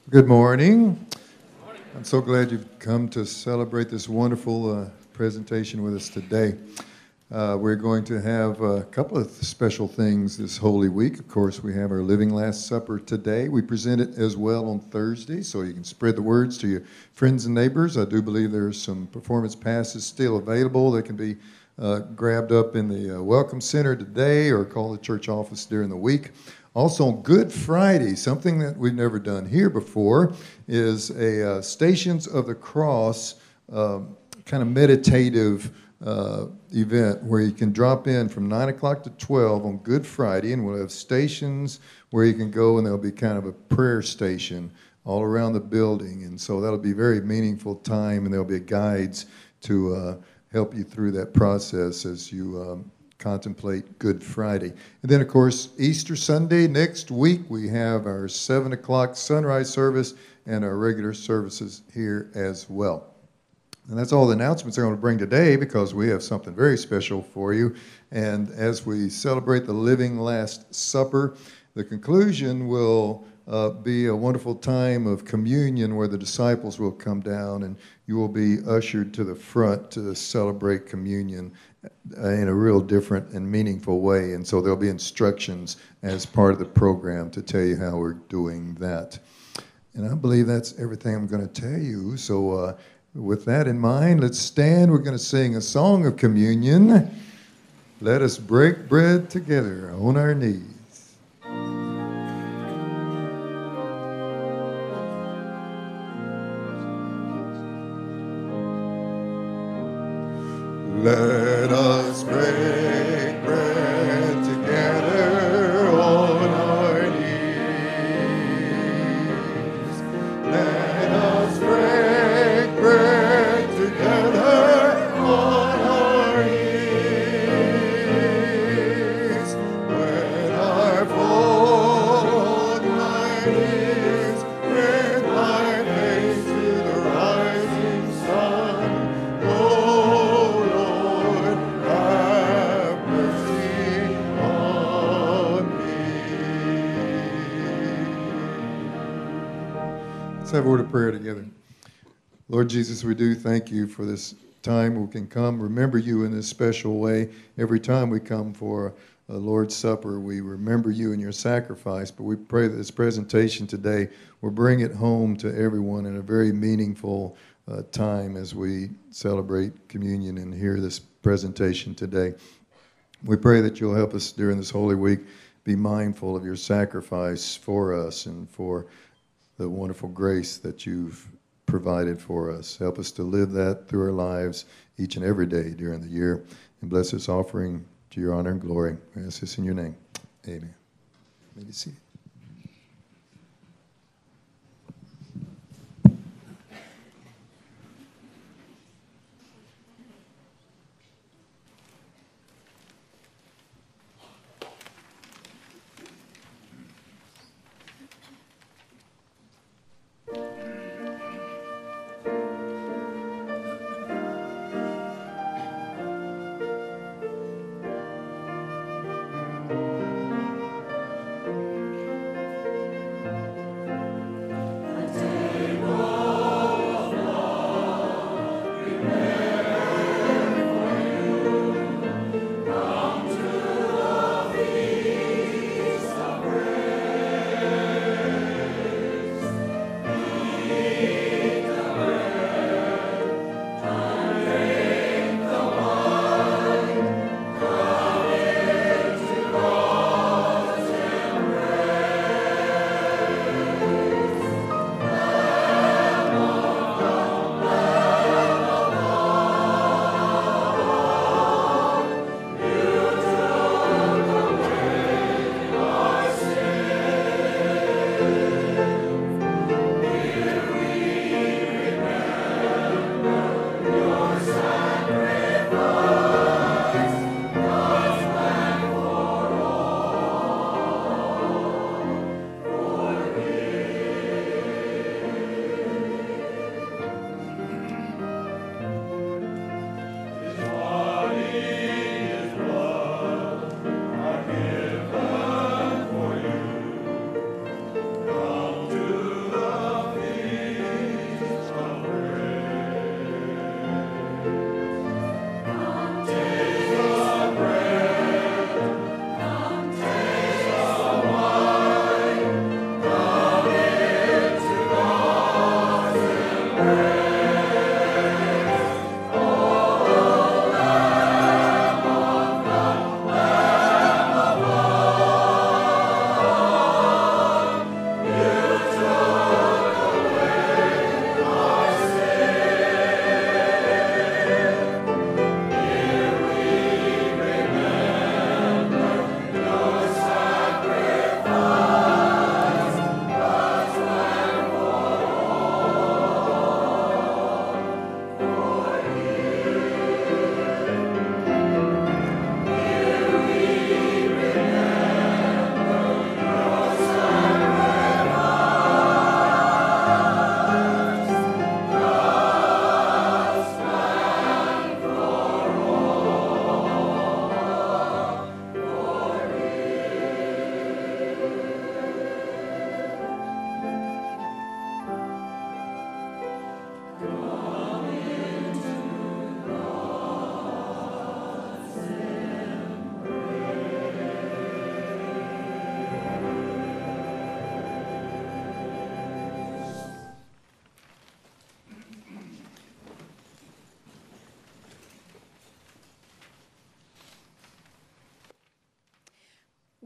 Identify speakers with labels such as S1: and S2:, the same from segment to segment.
S1: Good morning. I'm so glad you've come to celebrate this wonderful presentation with us today. We're going to have a couple of special things this Holy Week. Of course, we have our Living Last Supper today. We present it as well on Thursday, so you can spread the words to your friends and neighbors. I do believe there's some performance passes still available. They can be grabbed up in the Welcome Center today or call the church office during the week. Also, on Good Friday, something that we've never done here before is a Stations of the Cross kind of meditative event where you can drop in from 9 o'clock to 12 on Good Friday, and we'll have stations where you can go, and there'll be kind of a prayer station all around the building. And so that'll be a very meaningful time, and there'll be guides to help you through that process as you contemplate Good Friday. And then, of course, Easter Sunday next week, we have our 7 o'clock sunrise service and our regular services here as well. And that's all the announcements I'm going to bring today, because we have something very special for you. And as we celebrate the Living Last Supper, the conclusion will be a wonderful time of communion where the disciples will come down and you will be ushered to the front to celebrate communion in a real different and meaningful way. And so there'll be instructions as part of the program to tell you how we're doing that. And I believe that's everything I'm going to tell you. So with that in mind, let's stand. We're going to sing a song of communion. Let us break bread together on our knees. Let us break bread together on our knees. Let us break bread together on our knees. When our fold my knees, with my face to the rising sun. Let's have a word of prayer together. Lord Jesus, we do thank you for this time we can come, remember you in this special way. Every time we come for a Lord's Supper, we remember you and your sacrifice, but we pray that this presentation today will bring it home to everyone in a very meaningful time as we celebrate communion and hear this presentation today. We pray that you'll help us during this Holy Week be mindful of your sacrifice for us and for the wonderful grace that you've provided for us. Help us to live that through our lives each and every day during the year. And bless this offering to your honor and glory. We ask this in your name. Amen. May you see it.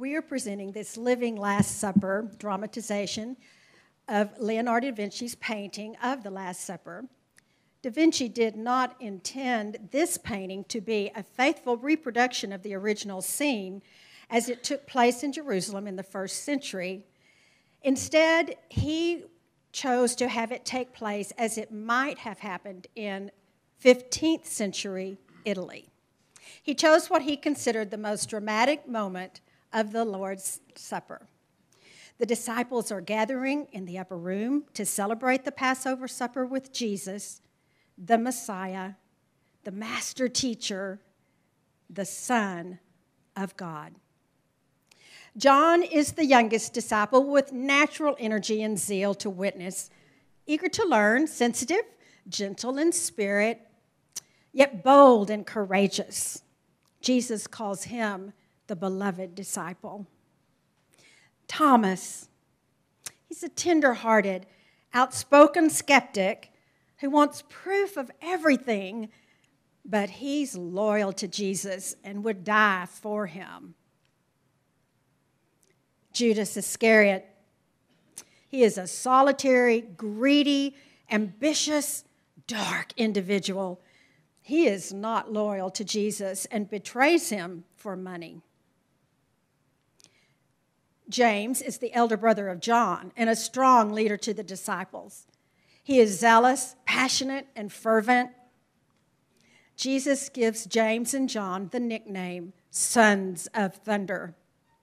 S2: we are presenting this Living Last Supper dramatization of Leonardo da Vinci's painting of the Last Supper. Da Vinci did not intend this painting to be a faithful reproduction of the original scene as it took place in Jerusalem in the first century. Instead, he chose to have it take place as it might have happened in 15th century Italy. He chose what he considered the most dramatic moment of the Lord's Supper. The disciples are gathering in the upper room to celebrate the Passover supper with Jesus, the Messiah, the Master Teacher, the Son of God. John is the youngest disciple with natural energy and zeal to witness, eager to learn, sensitive, gentle in spirit, yet bold and courageous. Jesus calls him the beloved disciple. Thomas, he's a tender-hearted, outspoken skeptic who wants proof of everything, but he's loyal to Jesus and would die for him. Judas Iscariot, he is a solitary, greedy, ambitious, dark individual. He is not loyal to Jesus and betrays him for money. James is the elder brother of John and a strong leader to the disciples. He is zealous, passionate, and fervent. Jesus gives James and John the nickname Sons of Thunder.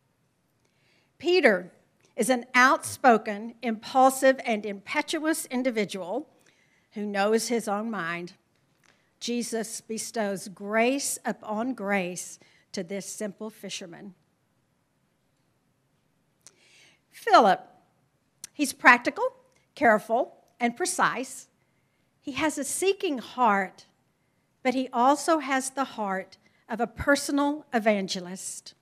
S2: Peter is an outspoken, impulsive, and impetuous individual who knows his own mind. Jesus bestows grace upon grace to this simple fisherman. Philip, he's practical, careful, and precise. He has a seeking heart, but he also has the heart of a personal evangelist.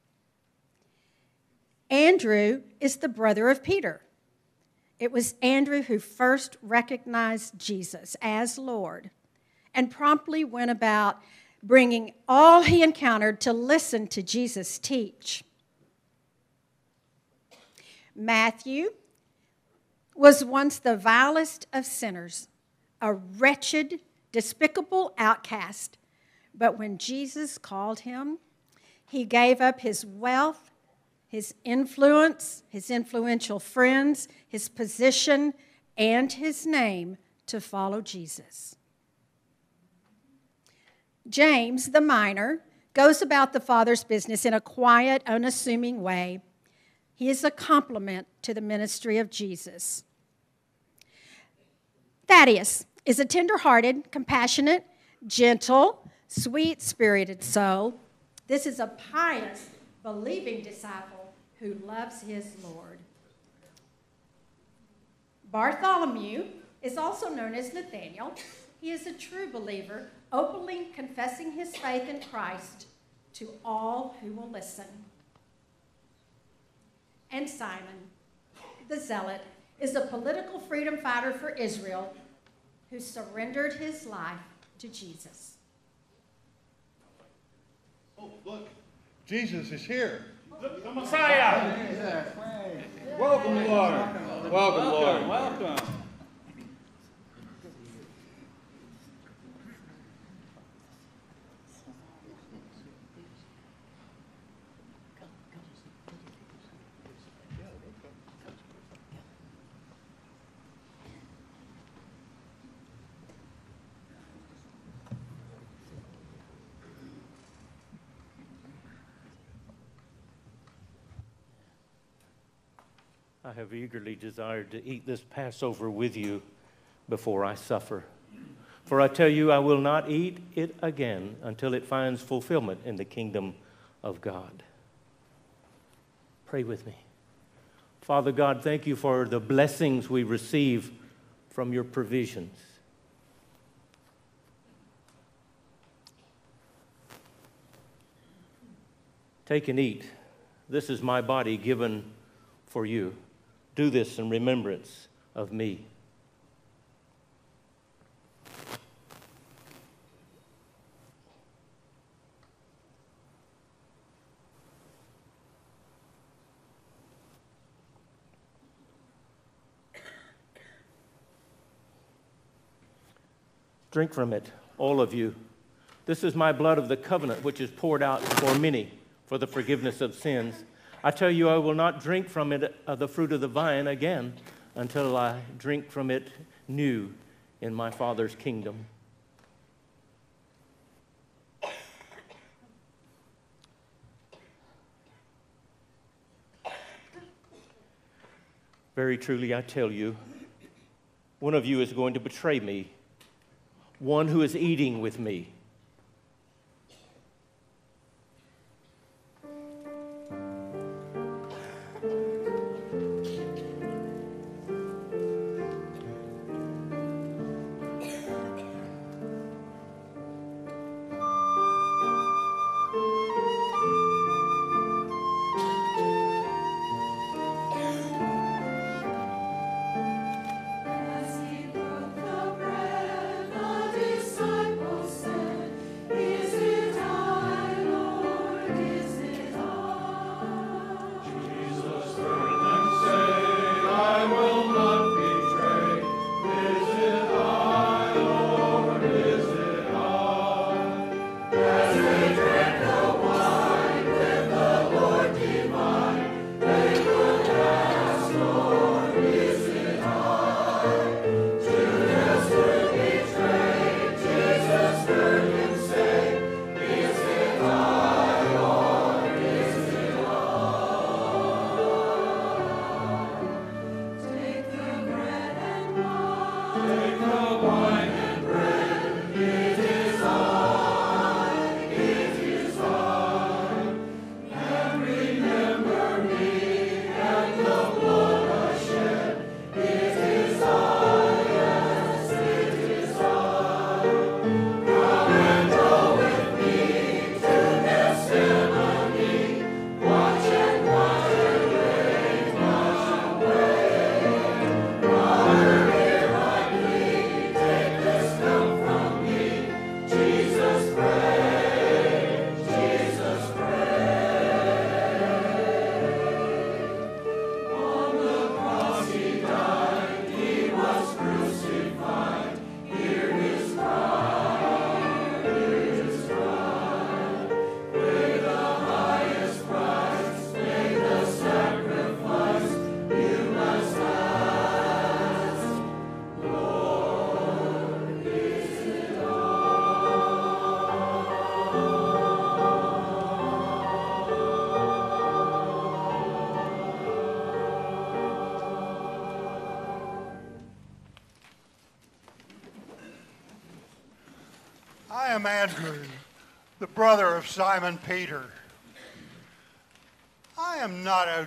S2: Andrew is the brother of Peter. It was Andrew who first recognized Jesus as Lord and promptly went about bringing all he encountered to listen to Jesus teach. Matthew was once the vilest of sinners, a wretched, despicable outcast. But when Jesus called him, he gave up his wealth, his influence, his influential friends, his position, and his name to follow Jesus. James, the miner, goes about the Father's business in a quiet, unassuming way. He is a complement to the ministry of Jesus. Thaddeus is a tender-hearted, compassionate, gentle, sweet-spirited soul. This is a pious, believing disciple who loves his Lord. Bartholomew is also known as Nathaniel. He is a true believer, openly confessing his faith in Christ to all who will listen. And Simon, the zealot, is a political freedom fighter for Israel who surrendered his life to Jesus.
S3: Oh, look, Jesus is here.
S4: The Messiah.
S3: Welcome, Lord. Welcome, Lord.
S4: Welcome. I have eagerly desired to eat this Passover with you before I suffer. For I tell you, I will not eat it again until it finds fulfillment in the kingdom of God. Pray with me. Father God, thank you for the blessings we receive from your provisions. Take and eat. This is my body given for you. Do this in remembrance of me. Drink from it, all of you. This is my blood of the covenant, which is poured out for many for the forgiveness of sins. I tell you, I will not drink from it, the fruit of the vine again, until I drink from it new in my Father's kingdom. Very truly, I tell you, one of you is going to betray me, one who is eating with me.
S5: I am Andrew, the brother of Simon Peter. I am not a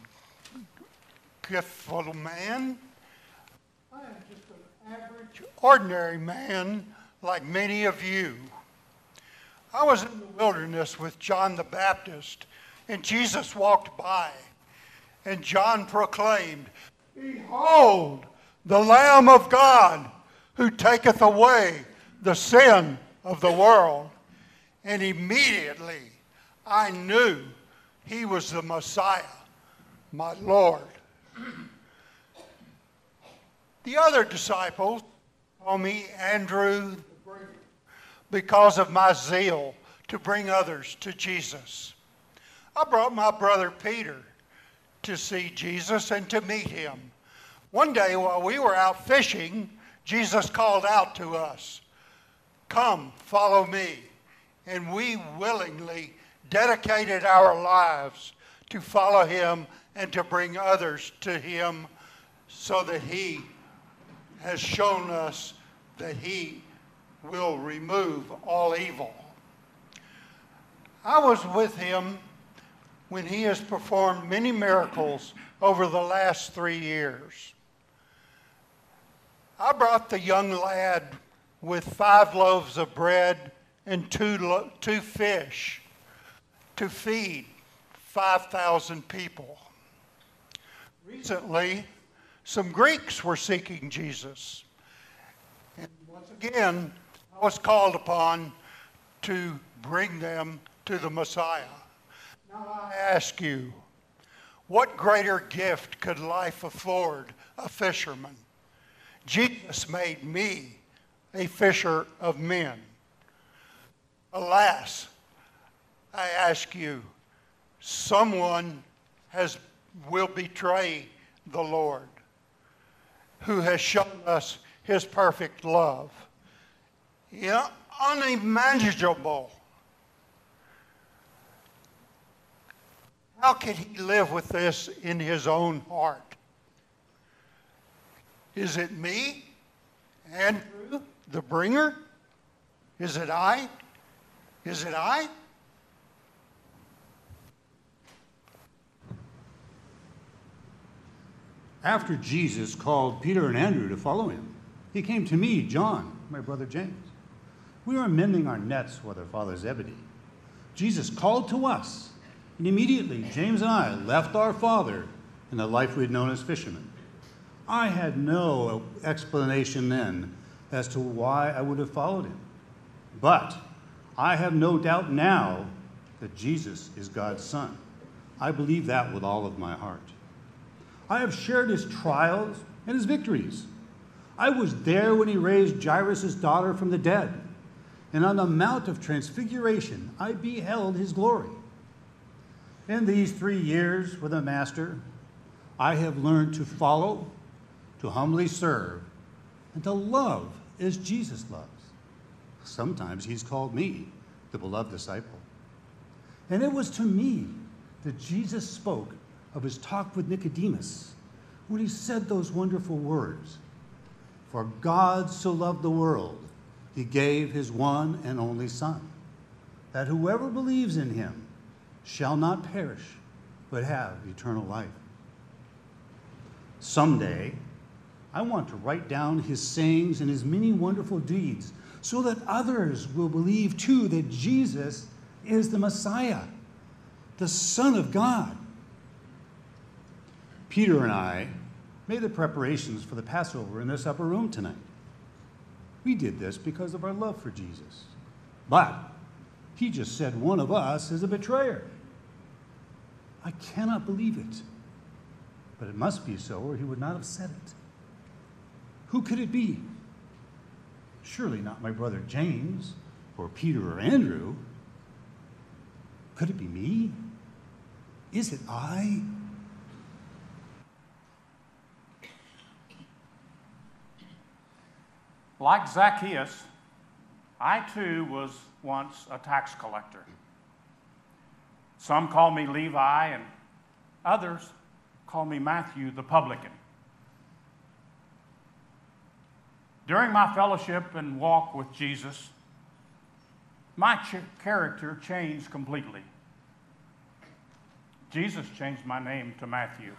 S5: giftful man. I am just an average, ordinary man like many of you. I was in the wilderness with John the Baptist, and Jesus walked by, and John proclaimed, "Behold, the Lamb of God, who taketh away the sin of the world." And immediately I knew he was the Messiah, my Lord. The other disciples call me Andrew because of my zeal to bring others to Jesus. I brought my brother Peter to see Jesus and to meet him. One day while we were out fishing, Jesus called out to us, "Come, follow me." And we willingly dedicated our lives to follow him and to bring others to him, so that he has shown us that he will remove all evil. I was with him when he has performed many miracles over the last 3 years. I brought the young lad with 5 loaves of bread and two fish to feed 5,000 people. Recently, some Greeks were seeking Jesus. And once again, I was called upon to bring them to the Messiah. Now I ask you, what greater gift could life afford a fisherman? Jesus made me a fisher of men. Alas, I ask you, someone will betray the Lord, who has shown us his perfect love. Yeah, unimaginable. How could he live with this in his own heart? Is it me, Andrew, the bringer? Is it I? Is it I?
S6: After Jesus called Peter and Andrew to follow him, he came to me, John, my brother James. We were mending our nets with our father Zebedee. Jesus called to us, and immediately James and I left our father and the life we had known as fishermen. I had no explanation then as to why I would have followed him. But I have no doubt now that Jesus is God's Son. I believe that with all of my heart. I have shared his trials and his victories. I was there when he raised Jairus' daughter from the dead. And on the Mount of Transfiguration, I beheld his glory. In these 3 years with the Master, I have learned to follow, to humbly serve, and to love as Jesus loves. Sometimes he's called me the beloved disciple. And it was to me that Jesus spoke of his talk with Nicodemus, when he said those wonderful words, "For God so loved the world, he gave his one and only Son, that whoever believes in him shall not perish, but have eternal life." Someday, I want to write down his sayings and his many wonderful deeds so that others will believe too that Jesus is the Messiah, the Son of God. Peter and I made the preparations for the Passover in this upper room tonight. We did this because of our love for Jesus. But he just said one of us is a betrayer. I cannot believe it. But it must be so, or he would not have said it. Who could it be? Surely not my brother James, or Peter, or Andrew. Could it be me? Is it I?
S7: Like Zacchaeus, I too was once a tax collector. Some call me Levi, and others call me Matthew the publican. During my fellowship and walk with Jesus, my character changed completely. Jesus changed my name to Matthew.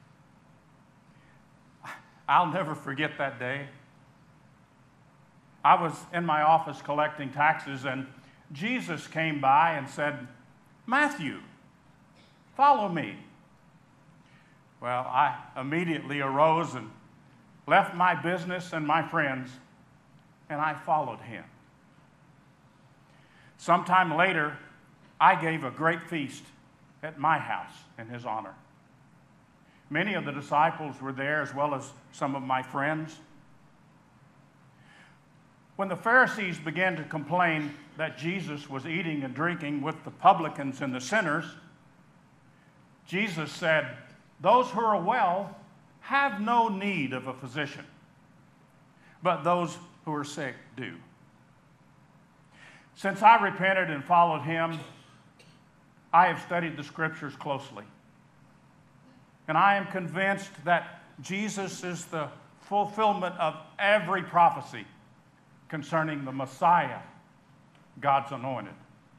S7: I'll never forget that day. I was in my office collecting taxes, and Jesus came by and said, "Matthew, follow me." Well, I immediately arose and left my business and my friends, and I followed him. Sometime later, I gave a great feast at my house in his honor. Many of the disciples were there, as well as some of my friends. When the Pharisees began to complain that Jesus was eating and drinking with the publicans and the sinners, Jesus said, "Those who are well have no need of a physician, but those who are sick do." Since I repented and followed him, I have studied the scriptures closely. And I am convinced that Jesus is the fulfillment of every prophecy concerning the Messiah, God's anointed.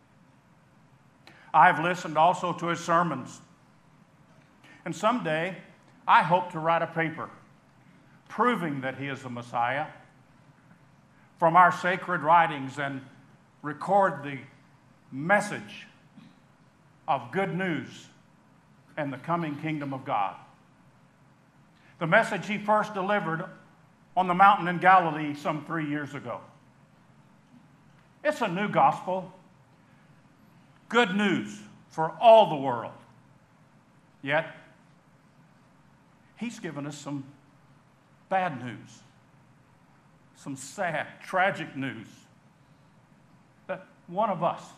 S7: I've listened also to his sermons. And someday, I hope to write a paper proving that he is the Messiah from our sacred writings and record the message of good news and the coming kingdom of God. The message he first delivered on the mountain in Galilee some 3 years ago. It's a new gospel, good news for all the world. Yet, he's given us some bad news, some sad, tragic news that one of us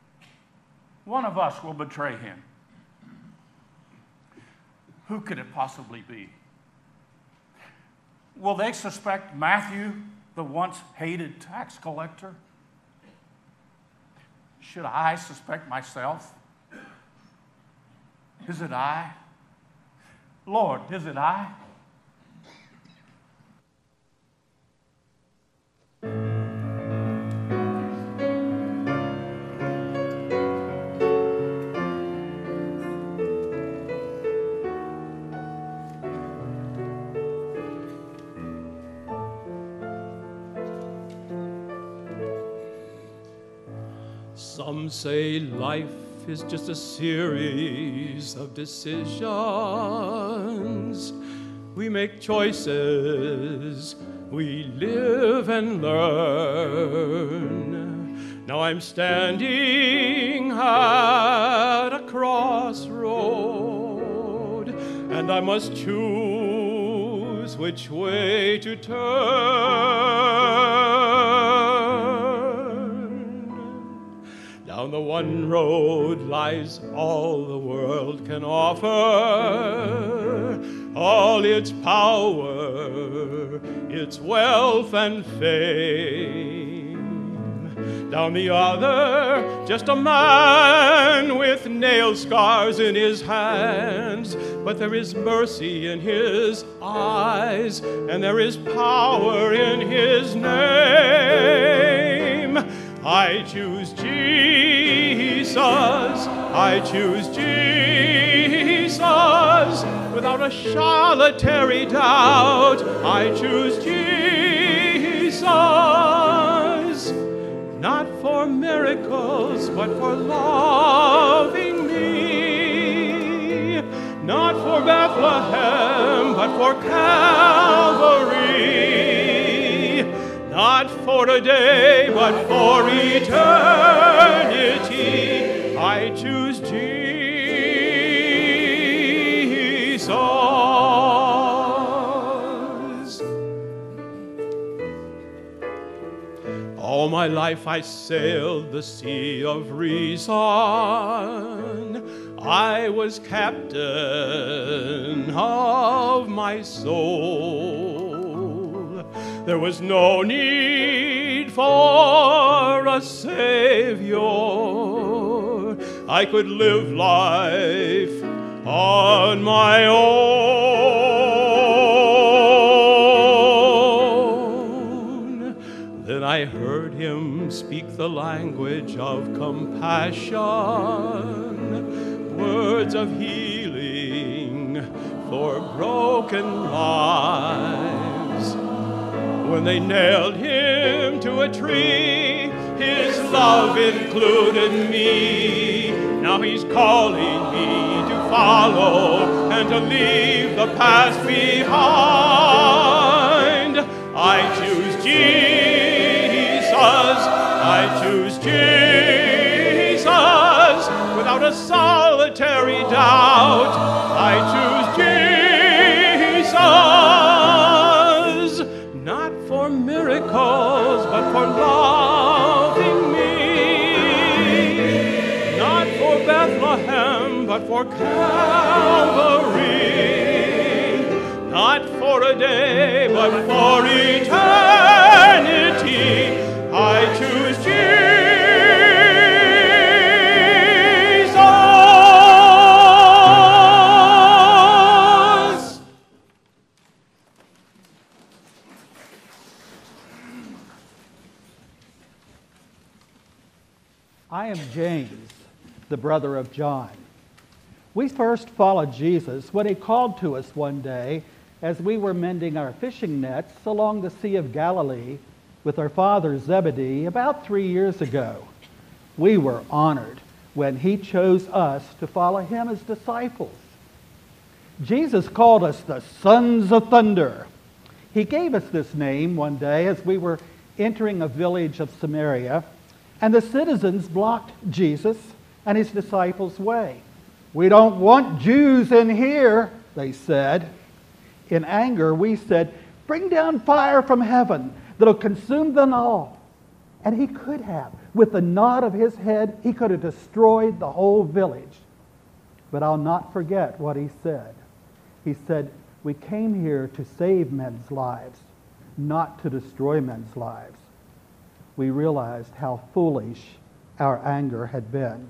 S7: will betray him. Who could it possibly be? Will they suspect Matthew, the once hated tax collector? Should I suspect myself? Is it I? Lord, is it I?
S8: Some say life is just a series of decisions. We make choices, we live and learn. Now I'm standing at a crossroad, and I must choose which way to turn. Down the one road lies all the world can offer, all its power, its wealth and fame. Down the other, just a man with nail scars in his hands, but there is mercy in his eyes, and there is power in his name. I choose Jesus, I choose Jesus, without a solitary doubt. I choose Jesus, not for miracles, but for loving me, not for Bethlehem, but for Calvary. Not for today, but for eternity, I choose Jesus. All my life I sailed the sea of reason. I was captain of my soul. There was no need for a Savior. I could live life on my own. Then I heard him speak the language of compassion, words of healing for broken lives. When they nailed him to a tree, his love included me. Now he's calling me to follow and to leave the past behind. I choose Jesus, I choose Jesus, without a solitary doubt. I choose Jesus, not for miracles, but for loving me. Not for Bethlehem, but for Calvary. Not for a day, but for eternity. I choose Jesus.
S9: I am James, the brother of John. We first followed Jesus when he called to us one day as we were mending our fishing nets along the Sea of Galilee with our father Zebedee about 3 years ago. We were honored when he chose us to follow him as disciples. Jesus called us the Sons of Thunder. He gave us this name one day as we were entering a village of Samaria, and the citizens blocked Jesus and his disciples' way. "We don't want Jews in here," they said. In anger, we said, "Bring down fire from heaven that'll consume them all. And he could have. With a nod of his head, he could have destroyed the whole village. But I'll not forget what he said. He said, we came here to save men's lives, not to destroy men's lives. We realized how foolish our anger had been.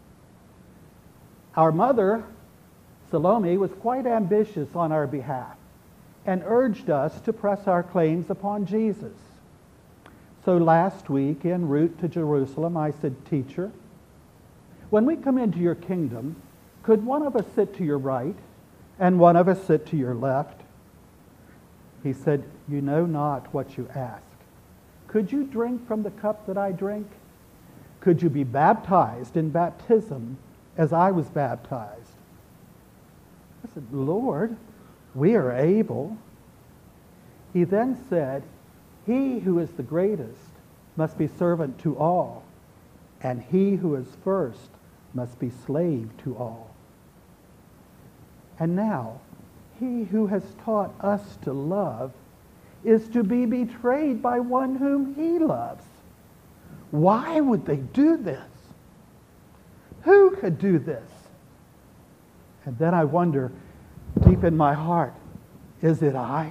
S9: Our mother, Salome, was quite ambitious on our behalf and urged us to press our claims upon Jesus. So last week, en route to Jerusalem, I said, Teacher, when we come into your kingdom, could one of us sit to your right and one of us sit to your left? He said, you know not what you ask. Could you drink from the cup that I drink? Could you be baptized in baptism as I was baptized? I said, Lord, we are able. He then said, he who is the greatest must be servant to all, and he who is first must be slave to all. And now, he who has taught us to love is to be betrayed by one whom he loves. Why would they do this? Who could do this? And then I wonder, deep in my heart, is it I?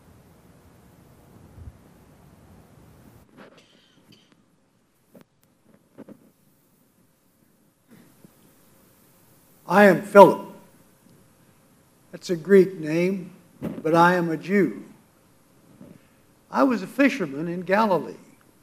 S10: I am Philip. That's a Greek name, but I am a Jew. I was a fisherman in Galilee.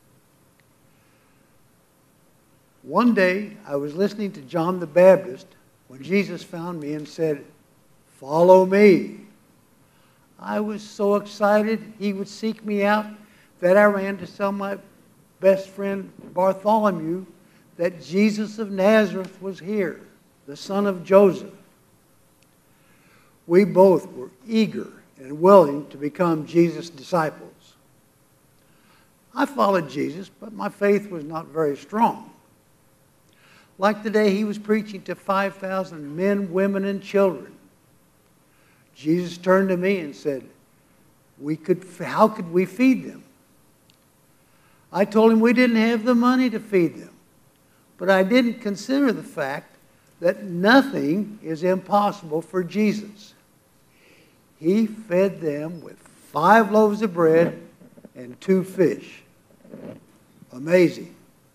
S10: One day, I was listening to John the Baptist when Jesus found me and said, "Follow me." I was so excited he would seek me out that I ran to tell my best friend Bartholomew that Jesus of Nazareth was here, the son of Joseph. We both were eager and willing to become Jesus' disciples. I followed Jesus, but my faith was not very strong. Like the day he was preaching to 5,000 men, women, and children. Jesus turned to me and said, how could we feed them? I told him we didn't have the money to feed them. But I didn't consider the fact that nothing is impossible for Jesus. He fed them with 5 loaves of bread and 2 fish. Amazing.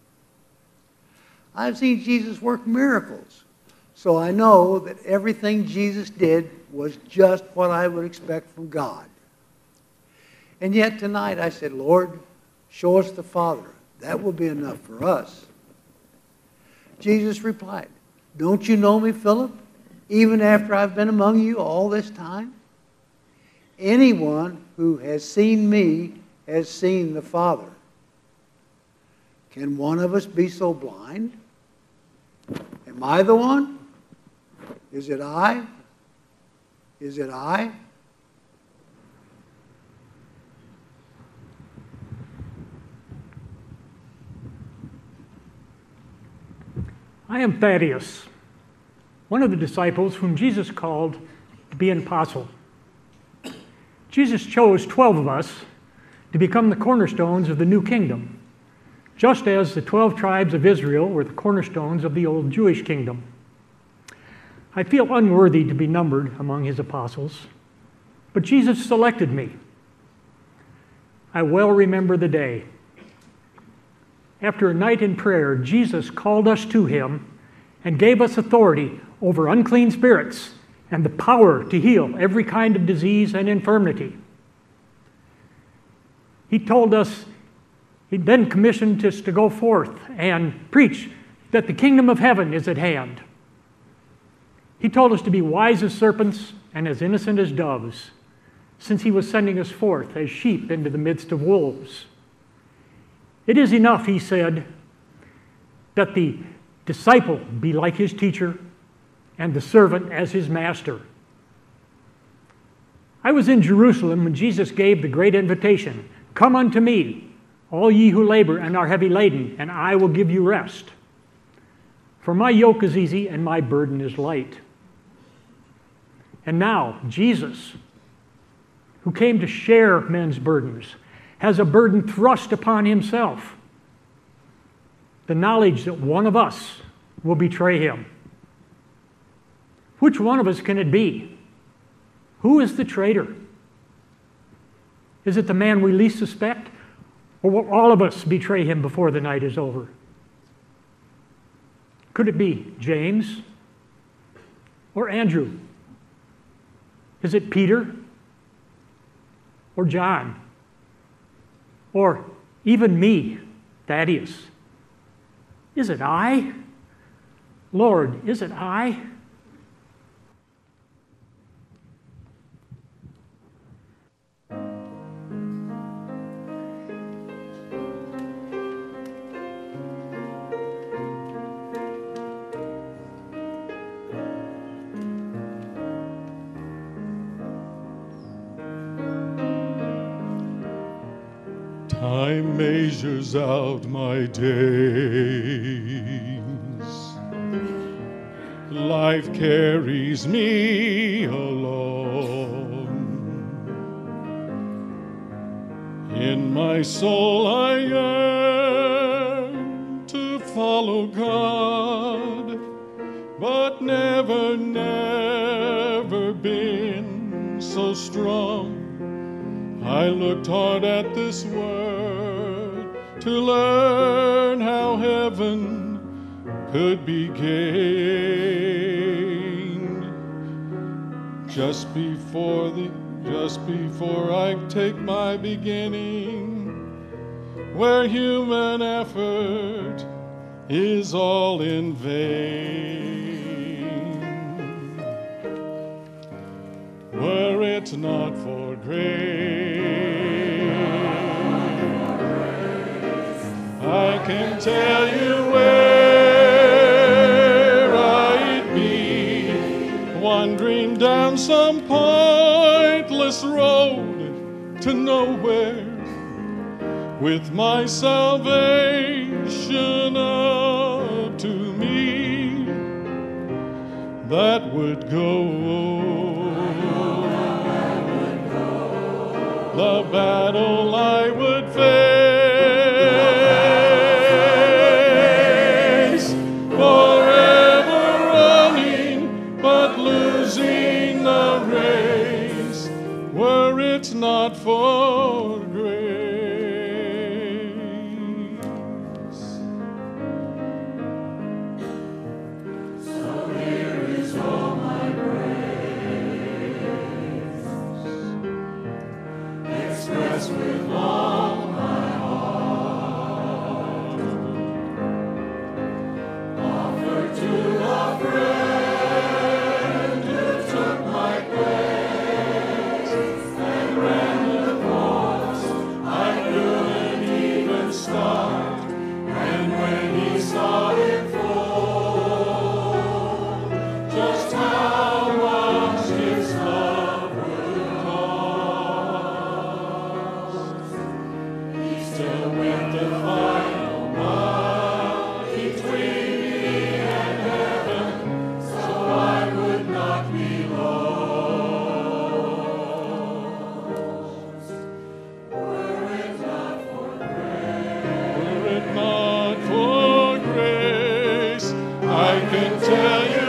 S10: I've seen Jesus work miracles, so I know that everything Jesus did was just what I would expect from God. And yet tonight I said, Lord, show us the Father. That will be enough for us. Jesus replied, don't you know me, Philip, even after I've been among you all this time? Anyone who has seen me has seen the Father. Can one of us be so blind? Am I the one? Is it I? Is it I?
S11: I am Thaddeus, one of the disciples whom Jesus called to be an apostle. Jesus chose 12 of us to become the cornerstones of the new kingdom, just as the 12 tribes of Israel were the cornerstones of the old Jewish kingdom. I feel unworthy to be numbered among his apostles, but Jesus selected me. I well remember the day. After a night in prayer, Jesus called us to him and gave us authority over unclean spirits and the power to heal every kind of disease and infirmity. He told us, he then commissioned us to go forth and preach that the kingdom of heaven is at hand. He told us to be wise as serpents and as innocent as doves, since he was sending us forth as sheep into the midst of wolves. It is enough, he said, that the disciple be like his teacher and the servant as his master. I was in Jerusalem when Jesus gave the great invitation, "Come unto me, all ye who labor and are heavy laden, and I will give you rest. For my yoke is easy and my burden is light." And now, Jesus, who came to share men's burdens, has a burden thrust upon himself. The knowledge that one of us will betray him. Which one of us can it be? Who is the traitor? Is it the man we least suspect? Or will all of us betray him before the night is over? Could it be James or Andrew? Is it Peter or John? Or even me, Thaddeus? Is it I? Lord, is it I?
S12: Time measures out my days. Life carries me along. In my soul I yearn to follow God, but never, never been so strong. I looked hard at this world to learn how heaven could be gained. Just before I take my beginning, where human effort is all in vain. Were it not for grace, I can tell you where I'd be, wandering down some pointless road to nowhere, with my salvation up to me, that would go. The battle I would face, forever running, but losing the race, were it not for grace. So here is all my grace, expressed with all my heart, offered to a friend who took my place and ran the course I couldn't even start. And when he saw it full, just how much his love would cost, he still went the final mile between me and heaven, so I would not be lost. Were it not for grace, I can tell you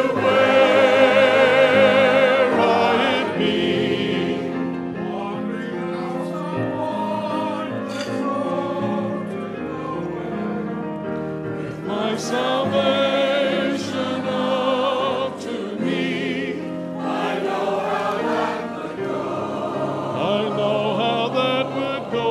S12: where I'd be, wandering down some pointless road to nowhere, with my salvation up to me. I know how that would go. I know how that would go.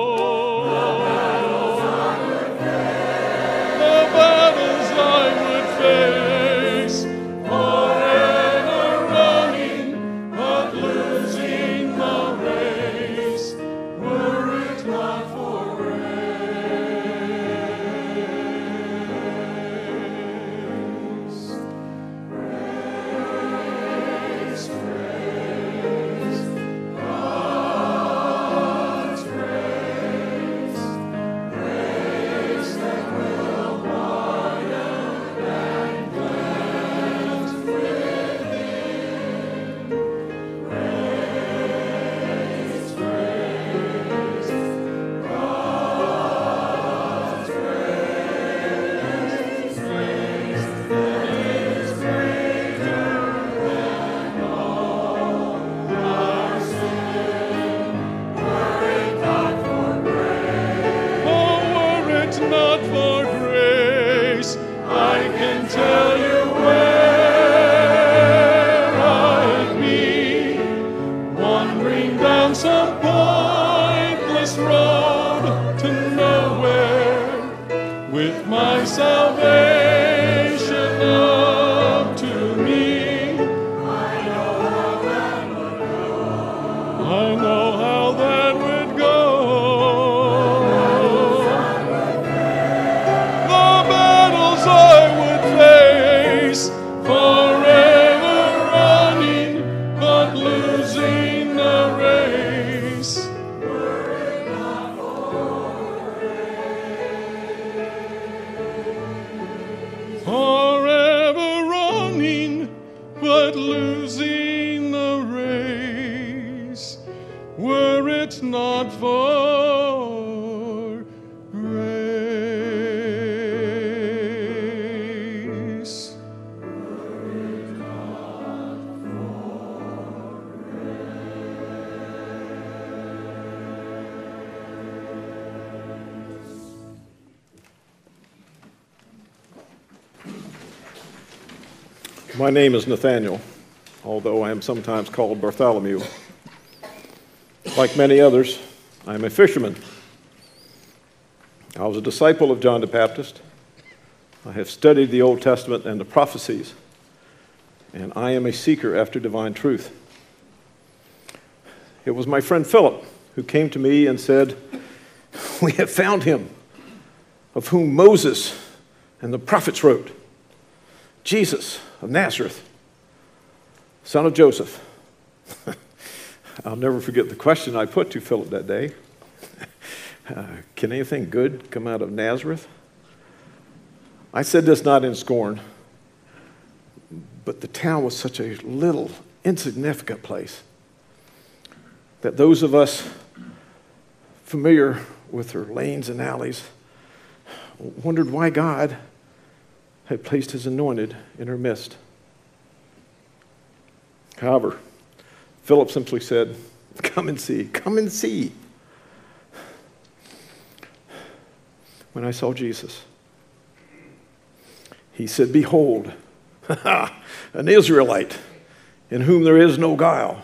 S12: The battles I would face, forever running, but losing the race, were it not for grace. with my salvation up to me. I know how that would go. I know how that would go. The battles I would face, forever running, but losing the race. Forever running, but losing the race, were it not for grace.
S13: My name is Nathaniel, although I am sometimes called Bartholomew. Like many others, I am a fisherman. I was a disciple of John the Baptist. I have studied the Old Testament and the prophecies, and I am a seeker after divine truth. It was my friend Philip who came to me and said, "We have found him, of whom Moses and the prophets wrote, Jesus of Nazareth, son of Joseph." I'll never forget the question I put to Philip that day. Can anything good come out of Nazareth? I said this not in scorn, but the town was such a little, insignificant place that those of us familiar with her lanes and alleys wondered why God had placed his anointed in her midst. However, Philip simply said, "Come and see, come and see." When I saw Jesus, he said, "Behold, an Israelite in whom there is no guile."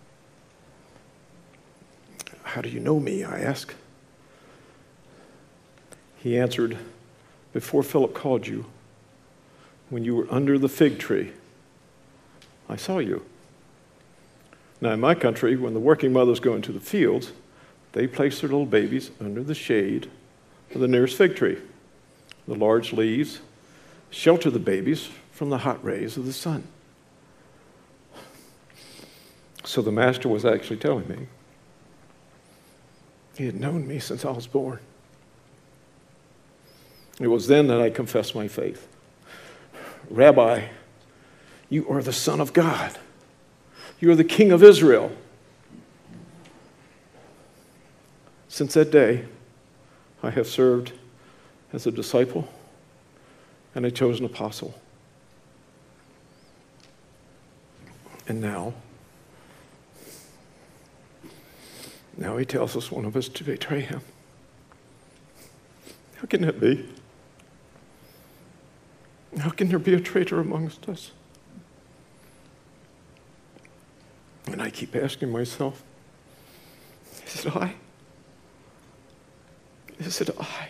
S13: "How do you know me?" I asked. He answered, "Before Philip called you, when you were under the fig tree, I saw you." Now, in my country, when the working mothers go into the fields, they place their little babies under the shade of the nearest fig tree. The large leaves shelter the babies from the hot rays of the sun. So the master was actually telling me he had known me since I was born. It was then that I confessed my faith. "Rabbi, you are the Son of God. You are the King of Israel." Since that day, I have served as a disciple and a chosen apostle. And now he tells us one of us to betray him. How can that be? How can there be a traitor amongst us? And I keep asking myself, is it I? Is it I?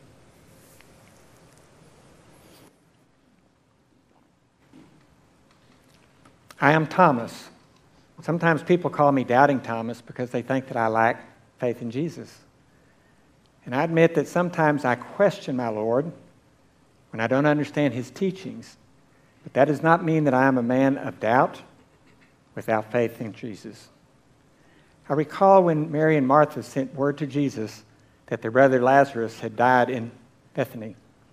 S14: I am Thomas. Sometimes people call me Doubting Thomas because they think that I lack faith in Jesus. And I admit that sometimes I question my Lord when I don't understand his teachings. But that does not mean that I am a man of doubt without faith in Jesus. I recall when Mary and Martha sent word to Jesus that their brother Lazarus had died in Bethany.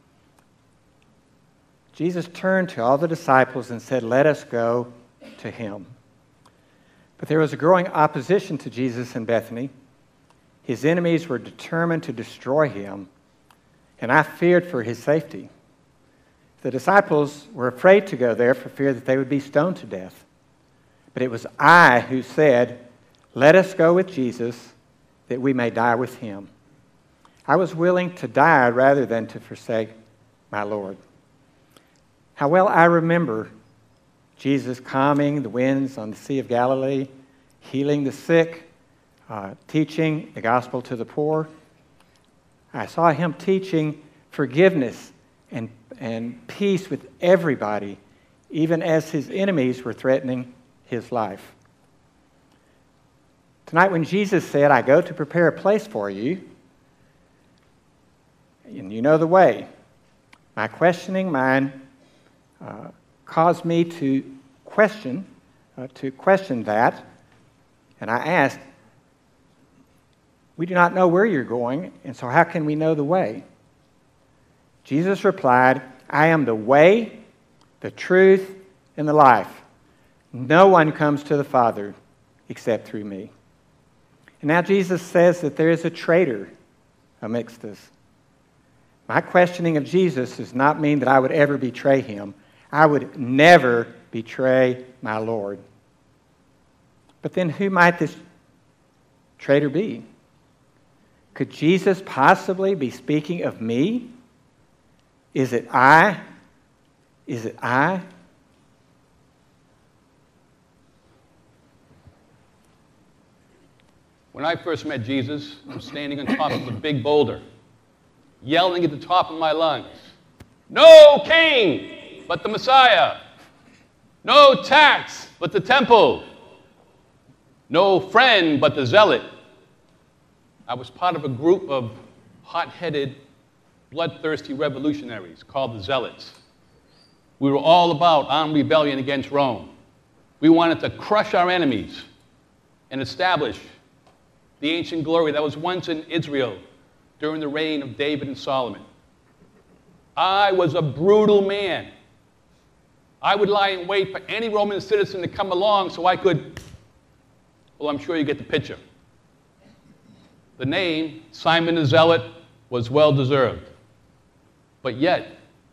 S14: Jesus turned to all the disciples and said, "Let us go to him." But there was a growing opposition to Jesus in Bethany. His enemies were determined to destroy him, and I feared for his safety. The disciples were afraid to go there for fear that they would be stoned to death. But it was I who said, "Let us go with Jesus that we may die with him." I was willing to die rather than to forsake my Lord. How well I remember Jesus calming the winds on the Sea of Galilee, healing the sick, teaching the gospel to the poor. I saw him teaching forgiveness, and peace with everybody, even as his enemies were threatening his life. Tonight, when Jesus said, "I go to prepare a place for you," and you know the way, my questioning mind caused me to question that, and I asked, "We do not know where you're going, and so how can we know the way?" Jesus replied, "I am the way, the truth, and the life. No one comes to the Father except through me." And now Jesus says that there is a traitor amidst us. My questioning of Jesus does not mean that I would ever betray him. I would never betray my Lord. But then who might this traitor be? Could Jesus possibly be speaking of me? Is it I? Is it I?
S15: When I first met Jesus, I was standing on top of a big boulder, yelling at the top of my lungs, "No king but the Messiah! No tax but the temple! No friend but the zealot!" I was part of a group of hot-headed, bloodthirsty revolutionaries called the Zealots. We were all about armed rebellion against Rome. We wanted to crush our enemies and establish the ancient glory that was once in Israel during the reign of David and Solomon. I was a brutal man. I would lie in wait for any Roman citizen to come along so I could, well, I'm sure you get the picture. The name, Simon the Zealot, was well-deserved. But yet,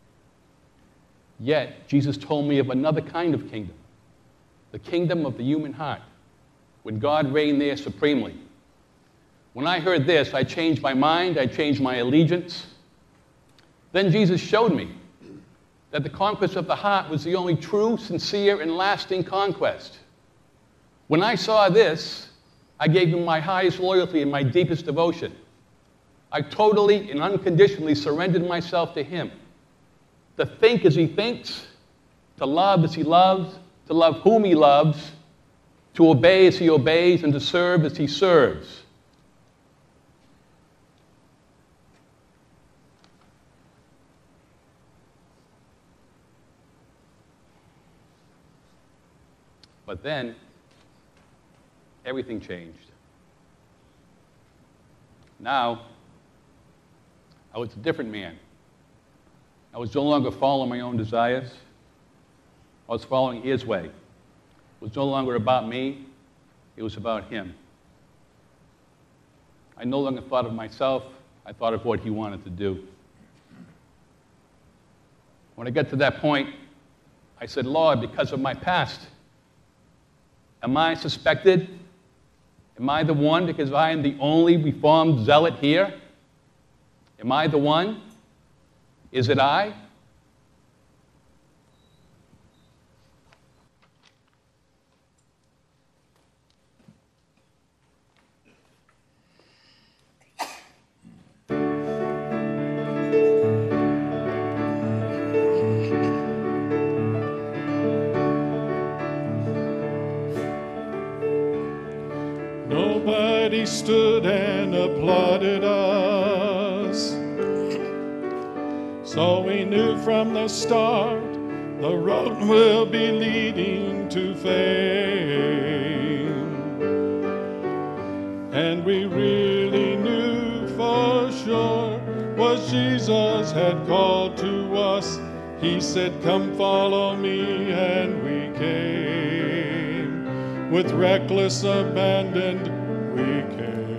S15: Jesus told me of another kind of kingdom, the kingdom of the human heart, when God reigned there supremely. When I heard this, I changed my mind, I changed my allegiance. Then Jesus showed me that the conquest of the heart was the only true, sincere, and lasting conquest. When I saw this, I gave him my highest loyalty and my deepest devotion. I totally and unconditionally surrendered myself to him. To think as he thinks, to love as he loves, to love whom he loves, to obey as he obeys, and to serve as he serves. But then, everything changed. Now, I was a different man. I was no longer following my own desires. I was following his way. It was no longer about me. It was about him. I no longer thought of myself. I thought of what he wanted to do. When I got to that point, I said, "Lord, because of my past, am I suspected? Am I the one because I am the only reformed zealot here? Am I the one? Is it I?"
S8: Nobody stood and applauded us, so we knew from the start the road will be leading to fame. And we really knew for sure what Jesus had called to us. He said, "Come follow me," and we came. With reckless abandon, we came.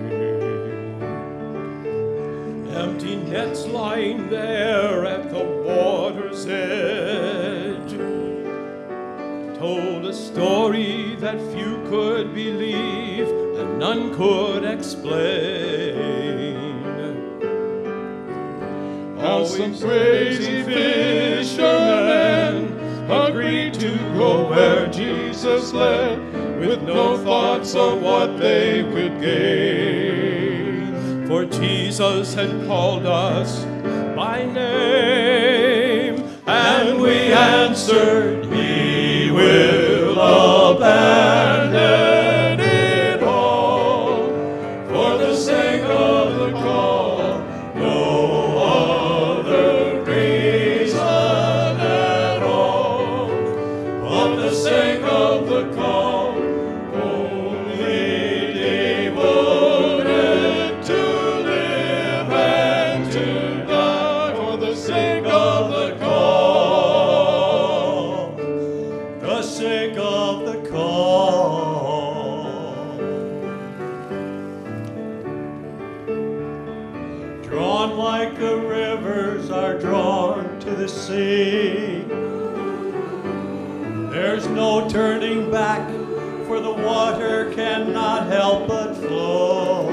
S8: Empty nets lying there at the water's edge told a story that few could believe and none could explain. How some crazy fishermen agreed to go where Jesus led, with no thoughts of what they would gain. For Jesus had called us by thy name. And we answered, we will abandon it all for the sake of the call, no other reason at all. For the sake of the call, only devoted to live and to die. For the sake of the call, the sake of the call. Drawn like the rivers are drawn to the sea, there's no turning back, for the water cannot help but flow.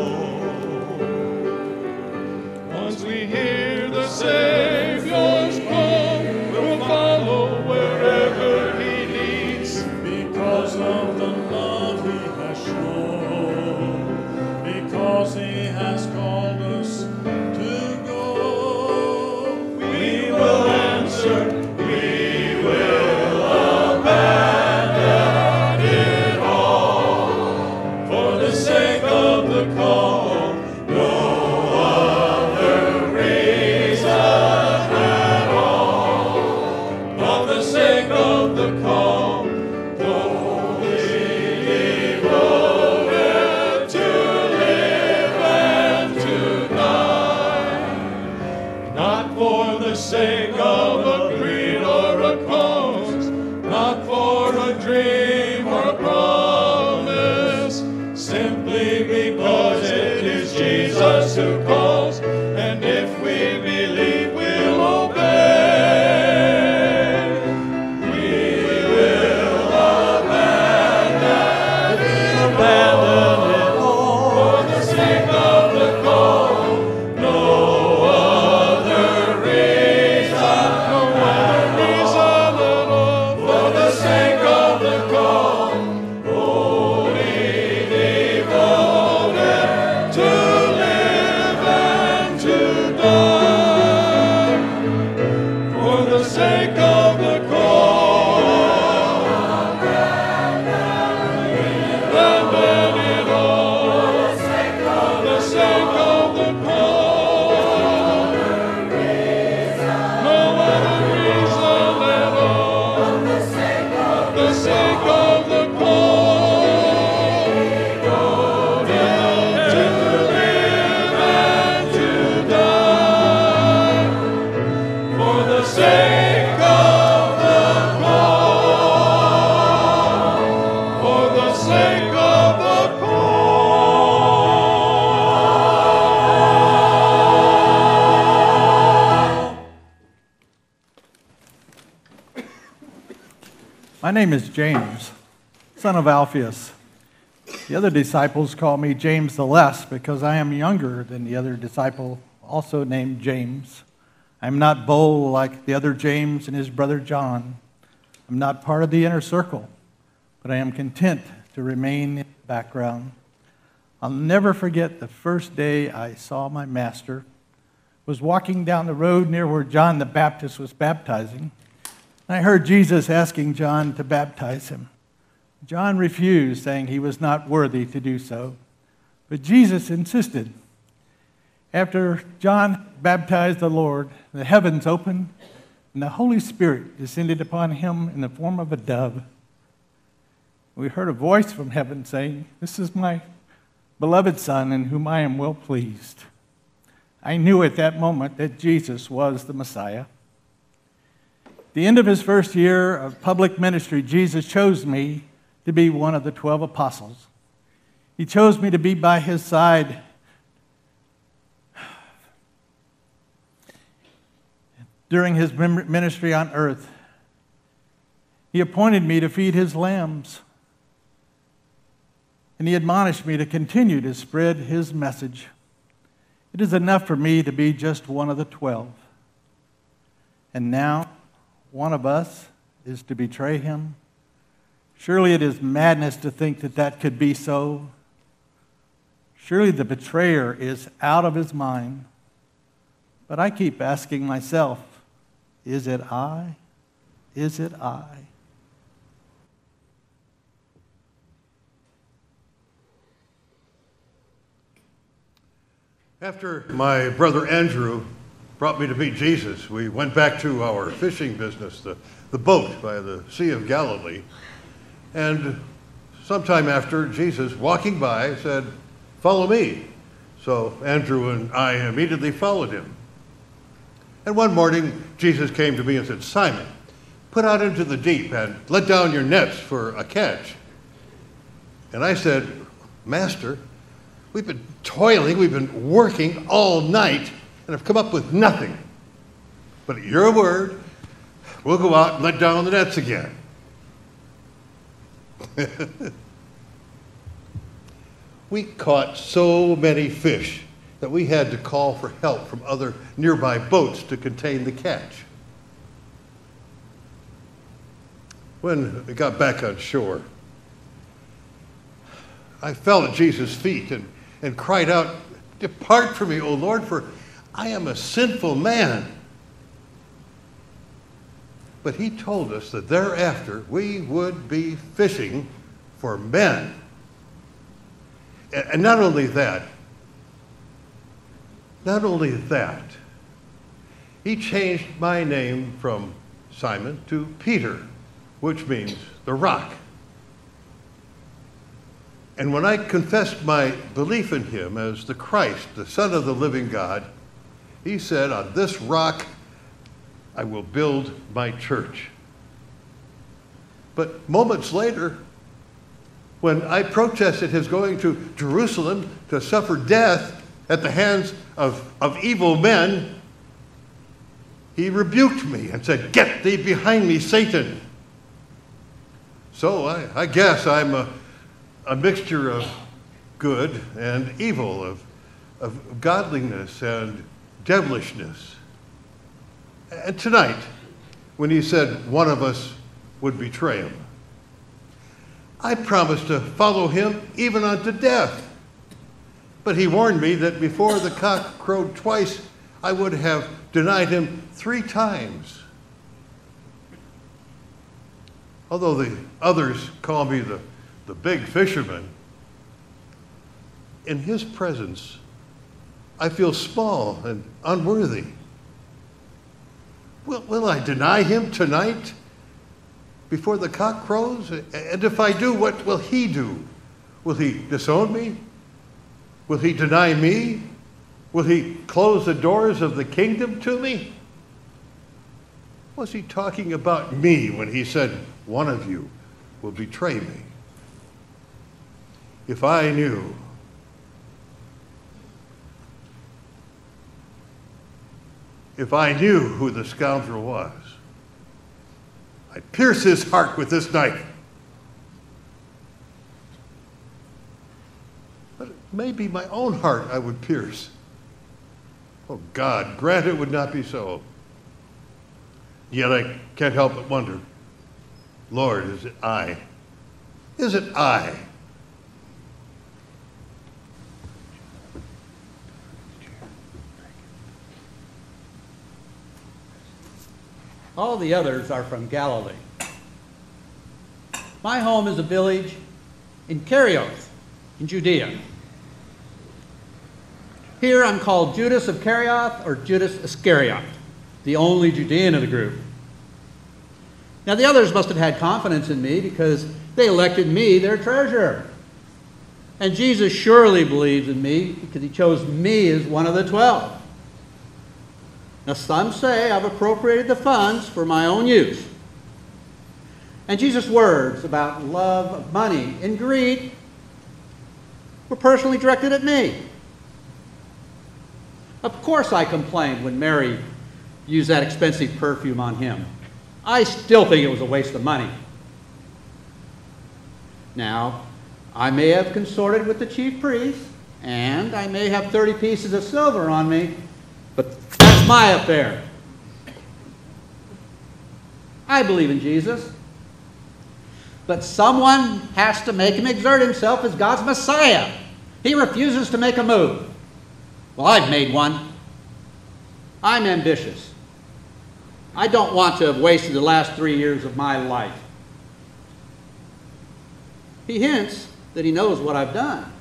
S8: Once we hear the Savior's call, we'll follow wherever he leads, because of the love he has shown, because he has called us to go. We will answer, we will abandon it all for the sake of the call, no other reason at all. For the sake of the call, totally devoted to live and to die. Not for the sake of a creed or a cause, not for a dream or a promise, simply because it is Jesus who calls, and if we believe, we'll obey. We will abandon it all for the sake of the call, no other reason, no other reason at all. For the sake of the call, wholly devoted to live and to die. For the sake of the call, abandon it all. For the sake of the call, no other reason at all. The sake of the call, to live and to die. For the sake of the call, for the sake of the call.
S16: My name is James, son of Alphaeus. The other disciples call me James the Less because I am younger than the other disciple, also named James. I'm not bold like the other James and his brother John. I'm not part of the inner circle, but I am content to remain in the background. I'll never forget the first day I saw my master. Was walking down the road near where John the Baptist was baptizing. I heard Jesus asking John to baptize him. John refused, saying he was not worthy to do so. But Jesus insisted. After John baptized the Lord, the heavens opened, and the Holy Spirit descended upon him in the form of a dove. We heard a voice from heaven saying, "This is my beloved Son, in whom I am well pleased." I knew at that moment that Jesus was the Messiah. At the end of his first year of public ministry, Jesus chose me to be one of the 12 apostles. He chose me to be by his side during his ministry on earth. He appointed me to feed his lambs, and he admonished me to continue to spread his message. It is enough for me to be just one of the 12. And now, one of us is to betray him. Surely it is madness to think that that could be so. Surely the betrayer is out of his mind. But I keep asking myself, is it I? Is it I?
S3: After my brother Andrew brought me to meet Jesus, we went back to our fishing business, the boat by the Sea of Galilee. And sometime after, Jesus, walking by, said, "Follow me." So Andrew and I immediately followed him. And one morning, Jesus came to me and said, "Simon, put out into the deep and let down your nets for a catch." And I said, "Master, we've been toiling, we've been working all night, and have come up with nothing. But at your word, we'll go out and let down the nets again." We caught so many fish that we had to call for help from other nearby boats to contain the catch. When we got back on shore, I fell at Jesus' feet and cried out, "Depart from me, O Lord, for I am a sinful man." But he told us that thereafter we would be fishing for men. And not only that, he changed my name from Simon to Peter, which means the rock. And when I confessed my belief in him as the Christ, the Son of the living God, he said, "On this rock I will build my church." But moments later, when I protested his going to Jerusalem to suffer death at the hands of evil men, he rebuked me and said, "Get thee behind me, Satan." So I guess I'm a mixture of good and evil, of godliness and devilishness. And tonight, when he said one of us would betray him, I promised to follow him even unto death. But he warned me that before the cock crowed twice, I would have denied him 3 times. Although the others call me the big fisherman, in his presence, I feel small and unworthy. Will I deny him tonight before the cock crows? And if I do, what will he do? Will he disown me? Will he deny me? Will he close the doors of the kingdom to me? Was he talking about me when he said, "One of you will betray me"? If I knew who the scoundrel was, I'd pierce his heart with this knife. But it may be my own heart I would pierce. Oh God, grant it would not be so. Yet I can't help but wonder, Lord, is it I? Is it I?
S17: All the others are from Galilee. My home is a village in Kerioth, in Judea. Here I'm called Judas of Kerioth, or Judas Iscariot, the only Judean of the group. Now the others must have had confidence in me because they elected me their treasurer. And Jesus surely believes in me because he chose me as one of the 12. Now some say I've appropriated the funds for my own use. And Jesus' words about love of money and greed were personally directed at me. Of course I complained when Mary used that expensive perfume on him. I still think it was a waste of money. Now, I may have consorted with the chief priests, and I may have 30 pieces of silver on me, but that's my affair. I believe in Jesus, but someone has to make him exert himself as God's Messiah. He refuses to make a move. Well, I've made one. I'm ambitious. I don't want to have wasted the last 3 years of my life. He hints that he knows what I've done.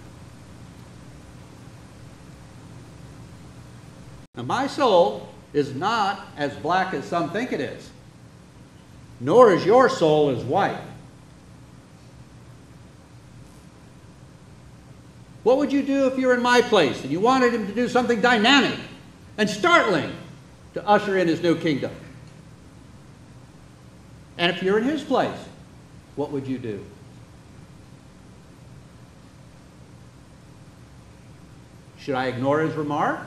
S17: Now, my soul is not as black as some think it is, nor is your soul as white. What would you do if you were in my place and you wanted him to do something dynamic and startling to usher in his new kingdom? And if you're in his place, what would you do? Should I ignore his remark?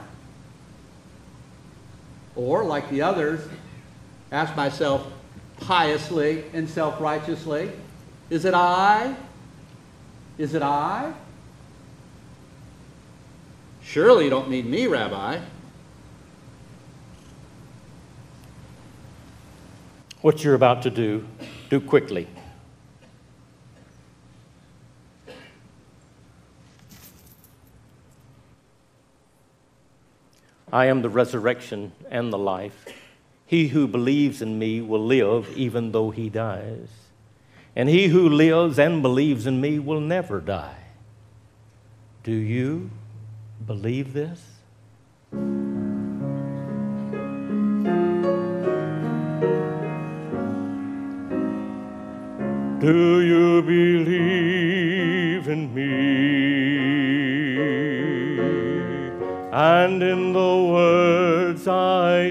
S17: Or, like the others, ask myself piously and self-righteously, is it I? Is it I? Surely you don't mean me, Rabbi.
S4: What you're about to do quickly. I am the resurrection and the life. He who believes in me will live even though he dies. And he who lives and believes in me will never die. Do you believe this? Do you believe in me and in the words I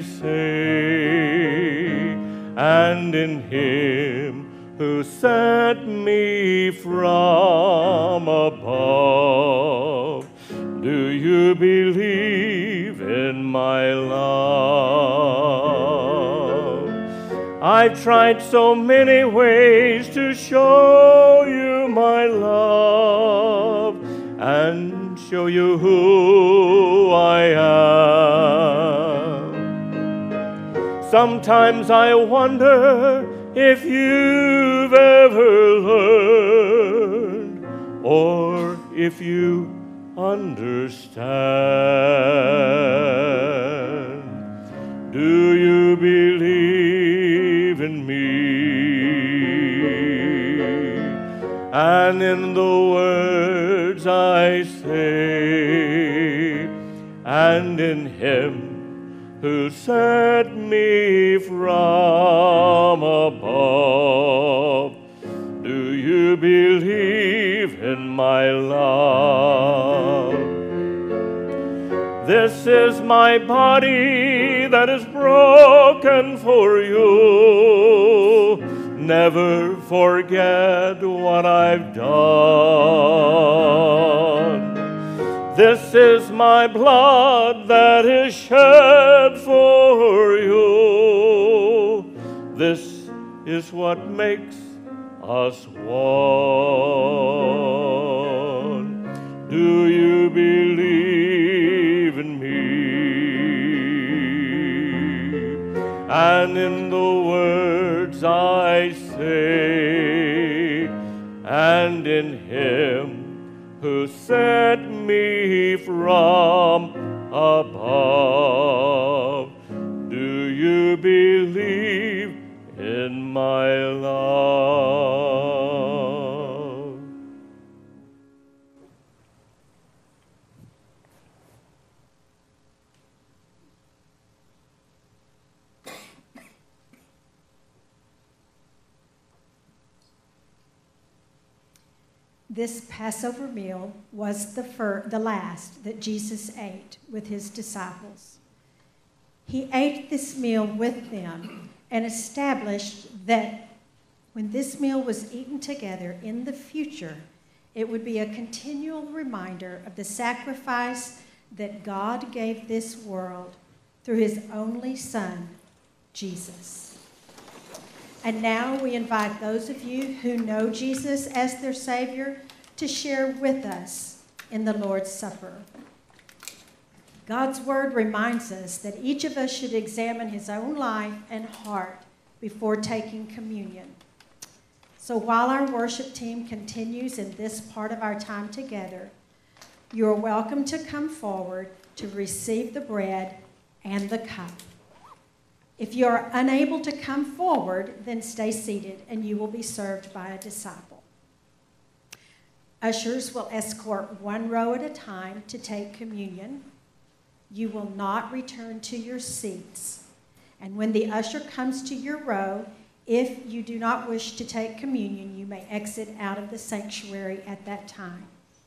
S4: say and in him who sent me from above? Do you believe in my love? I've tried so many ways to show you my love and show you who I am. Sometimes I wonder if you've ever learned or if you understand. Do you believe in me and in the words I say and in him who sent me from above? Do you believe in my love? This is my body that is broken for you. Never forget what I've done. This is my blood that is shed for you. This is what makes us one. Do you believe in me and in the words I say and in him who sent me from above? Do you believe in my love?
S2: This Passover meal was the last that Jesus ate with his disciples. He ate this meal with them and established that when this meal was eaten together in the future, it would be a continual reminder of the sacrifice that God gave this world through his only Son, Jesus. And now we invite those of you who know Jesus as their Savior to share with us in the Lord's Supper. God's Word reminds us that each of us should examine his own life and heart before taking communion. So while our worship team continues in this part of our time together, you are welcome to come forward to receive the bread and the cup. If you are unable to come forward, then stay seated and you will be served by a disciple. Ushers will escort one row at a time to take communion. You will not return to your seats. And when the usher comes to your row, if you do not wish to take communion, you may exit out of the sanctuary at that time.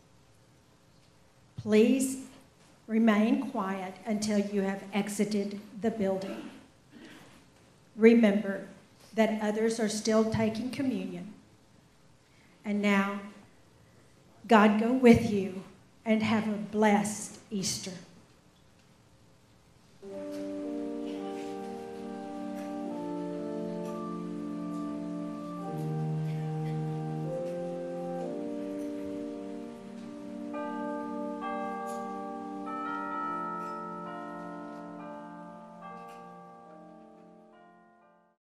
S2: Please remain quiet until you have exited the building. Remember that others are still taking communion. And now, God go with you and have a blessed Easter.